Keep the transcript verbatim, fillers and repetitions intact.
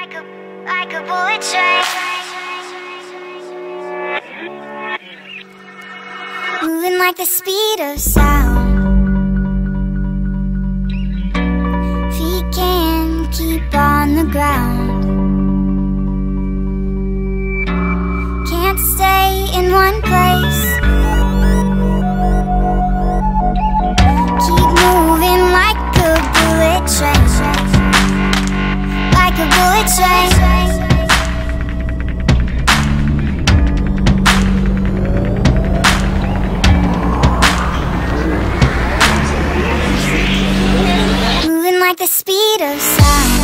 Like a, like a bullet train, moving like the speed of sound. Feet can't keep on the ground. Can't stay in one place. Keep moving like a bullet train, like a bullet train. Moving like the speed of sound.